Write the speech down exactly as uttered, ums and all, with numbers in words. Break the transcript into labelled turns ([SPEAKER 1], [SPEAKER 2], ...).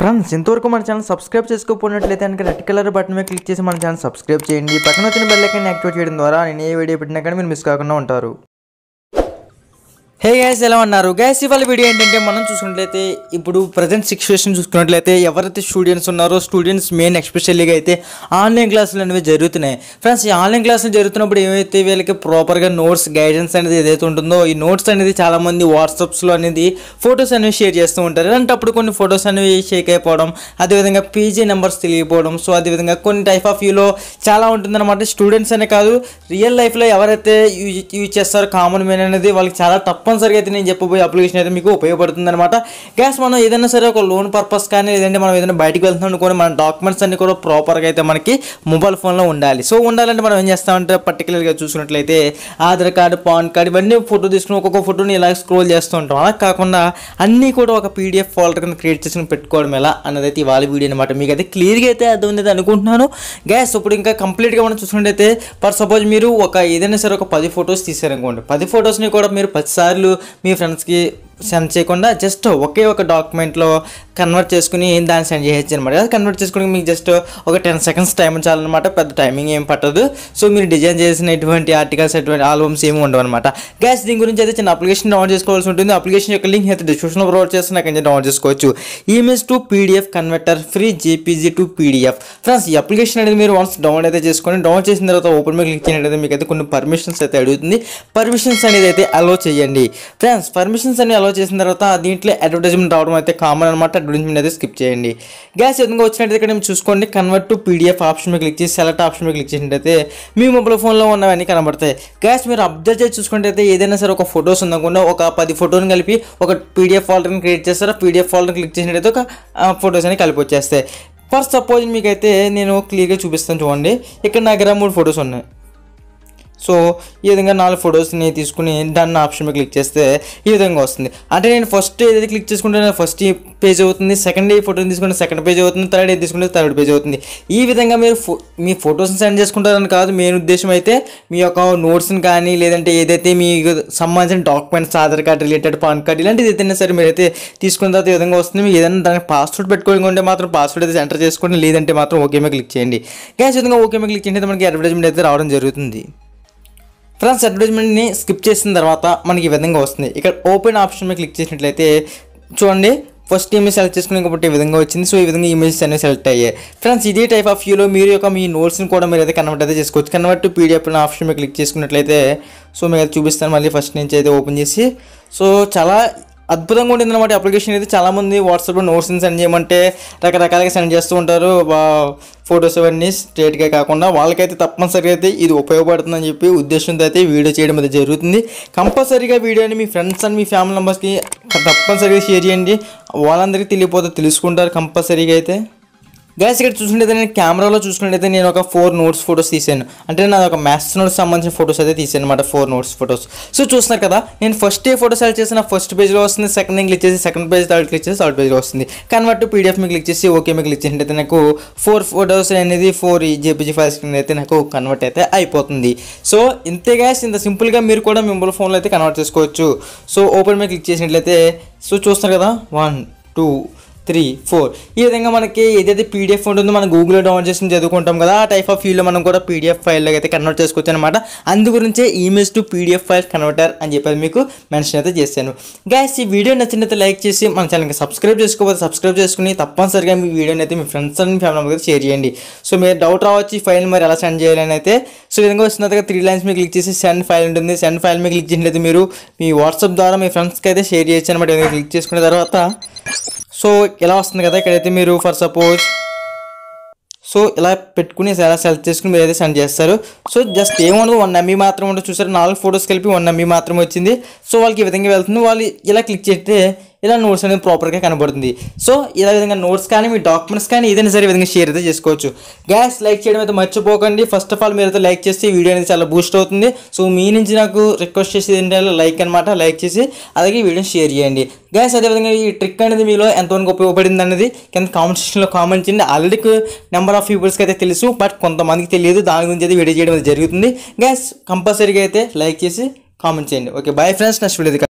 [SPEAKER 1] Friends ఇంతవరకు మన channel subscribe చేసుకోకపోయినట్లయితే కనుక రెడ్ కలర్ బటన్ మీద క్లిక్ చేసి మన ఛానల్ సబ్స్క్రైబ్ చేయండి. పక్కన వచ్చిన బెల్ ఐకాన్ యాక్టివేట్ చేయడం ద్వారా నేను ఏ వీడియో పెట్టినా కానీ మీరు మిస్ కాకుండా ఉంటారు. హే గైస్, ఎలా ఉన్నారు గైస్? ఇవాళ వీడియో ఏంటంటే మనం చూసుకున్నట్లయితే ఇప్పుడు ప్రజెంట్ సిచ్యువేషన్ చూసుకున్నట్లయితే ఎవరైతే స్టూడెంట్స్ ఉన్నారో స్టూడెంట్స్ మెయిన్ ఎస్పెషల్లీగా అయితే ఆన్లైన్ క్లాసులు అనేవి జరుగుతున్నాయి. ఫ్రెండ్స్ ఈ ఆన్లైన్ క్లాసులు జరుగుతున్నప్పుడు ఏమైతే వీళ్ళకి ప్రాపర్గా నోట్స్ గైడెన్స్ అనేది ఏదైతే ఉంటుందో ఈ నోట్స్ అనేది చాలామంది వాట్సాప్స్లో అనేది ఫొటోస్ అనేవి షేర్ చేస్తూ ఉంటారు. అలాంటప్పుడు కొన్ని ఫొటోస్ అనేవి షేక్ అయిపోవడం, అదేవిధంగా పీజీ నెంబర్స్ తెలియకపోవడం, సో అదేవిధంగా కొన్ని టైప్ ఆఫ్ వ్యూలో చాలా ఉంటుందన్నమాట. స్టూడెంట్స్ అనే కాదు, రియల్ లైఫ్లో ఎవరైతే యూజ్ యూజ్ చేస్తారో కామన్ మెయిన్ అనేది వాళ్ళకి చాలా తప్పనిసరిగా అయితే నేను చెప్పబోయే అప్లికేషన్ అయితే మీకు ఉపయోగపడుతుంది అనమాట. గ్యాస్ మనం ఏదైనా సరే ఒక లోన్ పర్పస్ కానీ లేదంటే మనం ఏదైనా బయటకు వెళ్తున్నాం అనుకోని మన డాక్యుమెంట్స్ అన్ని కూడా ప్రాపర్గా అయితే మనకి మొబైల్ ఫోన్లో ఉండాలి. సో ఉండాలంటే మనం ఏం చేస్తామంటే పర్టికులర్గా చూసుకున్నట్లయితే ఆధార్ కార్డు, పాన్ కార్డు ఇవన్నీ ఫోటో తీసుకుని ఒక్కొక్క ఫోటోని ఇలా స్క్రోల్ చేస్తూ ఉంటాం. అలా కాకుండా అన్నీ కూడా ఒక పీడిఎఫ్ ఫోల్డర్ కింద క్రియేట్ చేసుకుని పెట్టుకోవడం ఎలా అన్నది అయితే ఇవాళ వీడియో అనమాట. మీకు అయితే క్లియర్గా అయితే అర్థం ఉంది అనుకుంటున్నాను. గ్యాస్ ఇప్పుడు ఇంకా కంప్లీట్గా మనం చూసుకున్నట్టయితే ఫర్ సపోజ్ మీరు ఒక ఏదైనా సరే ఒక పది ఫొటోస్ తీసారనుకోండి. పది ఫొటోస్ని కూడా మీరు పది సార్లు మీ ఫ్రెండ్స్కి సెండ్ చేయకుండా జస్ట్ ఒకే ఒక డాక్యుమెంట్లో కన్వర్ట్ చేసుకుని దాన్ని సెండ్ చేయొచ్చు అనమాట. కన్వర్ట్ చేసుకుని మీకు జస్ట్ ఒక టెన్ సెకండ్స్ టైం చాలన్నమాట. పెద్ద టైమింగ్ ఏం పట్టదు. సో మీరు డిజైన్ చేసిన ఎటువంటి ఆర్టికల్స్ ఎటువంటి ఆల్బమ్స్ ఏమి ఉండవు అనమాట. గ్యాస్ దీని గురించి అయితే చిన్న అప్లికేషన్ డౌన్లోడ్ చేసుకోవాల్సి ఉంటుంది. అప్లికేషన్ యొక్క లింక్ అయితే డిస్క్రిప్షన్లో ప్రొవైడ్ చేస్తే నాకు డౌన్లోడ్ చేసుకోవచ్చు. Image to PDF converter free JPG to PDF. Friends ఈ అప్లికేషన్ అనేది మీరు వన్స్ డౌన్లోడ్ అయితే చేసుకొని డౌన్లోడ్ చేసిన తర్వాత ఓపెన్ మీద క్లిక్ చేయనట్లయితే మీకు అయితే కొన్ని పర్మిషన్స్ అయితే అడుగుతుంది. పర్మిషన్స్ అనేది అయితే అలో చేయండి. ఫ్రెండ్స్ పర్మిషన్స్ అని అలో చేసిన తర్వాత దీంట్లో అడ్వర్టైజ్మెంట్ రావడం అయితే కామన్ అనమాట. అడ్వర్టైజ్మెంట్ అయితే స్కిప్ చేయండి. గ్యాస్ విధంగా వచ్చినట్టయితే ఇక్కడ మీరు చూసుకోండి, కన్వర్ట్ టు పీడిఎఫ్ ఆప్షన్ మీద క్లిక్ చేసి సెలెక్ట్ ఆప్షన్ మీద క్లిక్ చేసినట్టయితే మీ మొబైల్ ఫోన్లో ఉన్నవన్నీ కనబడతాయి. గ్యాస్ మీరు అబ్జర్వ్ చేసి చూసుకుంటే ఏదైనా సరే ఒక ఫొటోస్ ఉందనుకుంటే ఒక పది ఫోటోని కలిపి ఒక పీడిఎఫ్ ఫోల్డర్ని క్రియేట్ చేస్తారు. పీడిఎఫ్ ఫోల్డర్ క్లిక్ చేసినట్టయితే ఒక ఫొటోస్ అని కలిపి వచ్చేస్తాయి. ఫర్ సపోజ్ మీకైతే నేను క్లియర్గా చూపిస్తాను చూడండి. ఇక్కడ నా దగ్గర మూడు ఫొటోస్ ఉన్నాయి. సో ఈ విధంగా నాలుగు ఫొటోస్ని తీసుకుని డన్ ఆప్షన్ మీద క్లిక్ చేస్తే ఈ విధంగా వస్తుంది. అంటే నేను ఫస్ట్ ఏదైతే క్లిక్ చేసుకుంటే ఫస్ట్ పేజ్ అవుతుంది, సెకండ్ ఏ ఫోటోని తీసుకుంటే సెకండ్ పేజ్ అవుతుంది, థర్డ్ ఏ తీసుకుంటే థర్డ్ పేజ్ అవుతుంది. ఈ విధంగా మీరు మీ ఫొటోస్ని సెండ్ చేసుకుంటారని కాదు, మెయిన్ ఉద్దేశం అయితే మీ యొక్క నోట్స్ని కానీ లేదంటే ఏదైతే మీకు సంబంధించిన documents Aadhaar card related, PAN card ఇలాంటిది ఏదైనా సరే మీరైతే తీసుకున్న తర్వాత ఈ విధంగా వస్తుంది. మీకు ఏదైనా దానికి పాస్వర్డ్ పెట్టుకోవాలంటే మాత్రం పాస్వర్డ్ అయితే ఎంటర్ చేసుకోండి, లేదంటే మాత్రం ఓకే మీద క్లిక్ చేయండి. గ్యాస్ విధంగా ఓకే మీద క్లిక్ చేయండి, మనకి అడ్వర్టైజ్మెంట్ అయితే రావడం జరుగుతుంది. ఫ్రెండ్స్ అడ్వర్టైజ్మెంట్ని స్కిప్ చేసిన తర్వాత మనకి ఈ విధంగా వస్తుంది. ఇక్కడ ఓపెన్ ఆప్షన్ మీద క్లిక్ చేసినట్లయితే చూడండి, ఫస్ట్ ఇమేజ్ సెలెక్ట్ చేసుకుని కాబట్టి ఈ విధంగా వచ్చింది. సో ఈ విధంగా ఇమేజెస్ అనేవి సెలెక్ట్ అయ్యాయి. ఫ్రెండ్స్ ఇదే టైప్ ఆఫ్ వ్యూలో మీరు యొక్క మీ నోట్స్ని కూడా మీరు అయితే కన్వర్ట్ అయితే చేసుకోవచ్చు. కన్వర్ట్ టు పీడిఎఫ్ అనే ఆప్షన్ మీద క్లిక్ చేసుకున్నట్లయితే సో మీకు అయితే చూపిస్తాను మళ్ళీ ఫస్ట్ నుంచి అయితే ఓపెన్ చేసి. సో చాలా అద్భుతంగా ఉంటుంది అనమాట అప్లికేషన్ అయితే. చాలామంది వాట్సాప్లో నోట్స్ని సెండ్ చేయమంటే రకరకాలుగా సెండ్ చేస్తూ ఉంటారు, ఫొటోస్ అవన్నీ స్ట్రేట్గా కాకుండా. వాళ్ళకైతే తప్పనిసరిగా అయితే ఇది ఉపయోగపడుతుందని చెప్పి ఉద్దేశంతో అయితే వీడియో చేయడం అయితే జరుగుతుంది. కంపల్సరీగా వీడియోని మీ ఫ్రెండ్స్ అండ్ మీ ఫ్యామిలీ మెంబర్స్కి తప్పనిసరిగా షేర్ చేయండి. వాళ్ళందరికీ తెలియపోతే తెలుసుకుంటారు కంపల్సరీగా అయితే. గ్యాస్ ఇక్కడ చూసుకుంటే నేను కెమెరాలో చూసుకున్నట్టయితే నేను ఒక ఫోర్ నోట్స్ ఫొటోస్ తీసాను. అంటే నాది ఒక మ్యాథ్స్ నోట్స్ సంబంధించిన ఫొటోస్ అయితే తీసాను అనమాట, ఫోర్ నోట్స్ ఫొటోస్. సో చూస్తున్నారు కదా, నేను ఫస్ట్ ఏ ఫోటో సెలెక్ట్ చేసిన ఫస్ట్ పేజ్లో వస్తుంది, సెకండ్ క్లిక్ చేసి సెకండ్ పేజ్, థర్డ్ క్లిక్ చేసి థర్డ్ పేజ్లో వస్తుంది. కన్వర్ట్ టు పీడిఎఫ్ మీద క్లిక్ చేసి ఓకే మీద క్లిక్ చేసినట్టయితే నాకు ఫోర్ ఫొటోస్ అనేది ఫోర్ జేపీజీ ఫైల్స్ కింద అయితే నాకు కన్వర్ట్ అయితే అయిపోతుంది. సో ఇంతే గ్యాస్, ఇంత సింపుల్గా మీరు కూడా మీ మొబైల్ ఫోన్లో అయితే కన్వర్ట్ చేసుకోవచ్చు. సో ఓపెన్ మీద క్లిక్ చేసినట్లయితే సో చూస్తున్నారు కదా, వన్ టూ త్రీ ఫోర్ ఈ విధంగా మనకి ఏదైతే పీడిఎఫ్ ఉంటుందో మనం గూగుల్లో డౌన్లోడ్ చేసుకుని చదువుకుంటాం కదా, ఆ టైప్ ఆఫ్ ఫీల్డ్లో మనం కూడా పీడిఎఫ్ ఫైల్లో అయితే కన్వర్ట్ చేసుకోవచ్చు అనమాట. అందు గురించే image to PDF file converter అని చెప్పి మీకు మెన్షన్ అయితే చేశాను. గ్యాస్ ఈ వీడియో నచ్చినట్లయితే లైక్ చేసి మన ఛానల్కి సబ్స్క్రైబ్ చేసుకోకపోతే సబ్స్క్రైబ్ చేసుకుని తప్పనిసరిగా మీ వీడియోని అయితే మీ ఫ్రెండ్స్ అండ్ ఫ్యామిలీ మెంబర్కి షేర్ చేయండి. సో మీరు డౌట్ రావచ్చు ఈ ఫైల్ మరి ఎలా సెండ్ చేయాలని అయితే. సో ఈ విధంగా వచ్చిన తర్వాత త్రీ లైన్స్ మీద క్లిక్ చేసి సెండ్ ఫైల్ ఉంటుంది. సెండ్ ఫైల్ మీద క్లిక్ చేసినట్లయితే మీరు మీ వాట్సాప్ ద్వారా మీ ఫ్రెండ్స్కి అయితే షేర్ చేయొచ్చు అనమాట. క్లిక్ చేసుకున్న తర్వాత సో ఇలా వస్తుంది కదా, ఇక్కడైతే మీరు ఫర్ సపోజ్ సో ఇలా పెట్టుకుని ఎలా సెలెక్ట్ చేసుకుని మీరు అయితే సెండ్ చేస్తారు. సో జస్ట్ ఏముండదు, వన్ ఎంబీ మాత్రం ఉండదు. చూసారు, నాలుగు ఫొటోస్ కలిపి వన్ ఎంబీ మాత్రం వచ్చింది. సో వాళ్ళకి ఈ విధంగా వెళ్తుంది. వాళ్ళు ఇలా క్లిక్ చేస్తే ఇలా నోట్స్ అనేది ప్రాపర్గా కనబడుతుంది. సో ఇలా విధంగా నోట్స్ కానీ మీ డాక్యుమెంట్స్ కానీ ఏదైనా సరే విధంగా షేర్ అయితే చేసుకోవచ్చు. గ్యాస్ లైక్ చేయడం అయితే మర్చిపోకండి. ఫస్ట్ ఆఫ్ ఆల్ మీరు అయితే లైక్ చేస్తే వీడియో అనేది చాలా బూస్ట్ అవుతుంది. సో మీ నుంచి నాకు రిక్వెస్ట్ చేసేది ఏంటంటే లైక్ అనమాట. లైక్ చేసి అలాగే వీడియోని షేర్ చేయండి. గ్యాస్ అదేవిధంగా ఈ ట్రిక్ అనేది మీలో ఎంతవరకు ఉపయోగపడింది అనేది కింద కామెంట్ సెక్షన్లో కామెంట్ చేయండి. ఆల్రెడీ నెంబర్ ఆఫ్ పీపుల్స్కి అయితే తెలుసు, బట్ కొంతమందికి తెలియదు. దాని గురించి అయితే వీడియో చేయడం జరుగుతుంది. గ్యాస్ కంపల్సరీగా అయితే లైక్ చేసి కామెంట్ చేయండి. Okay, bye friends, next video.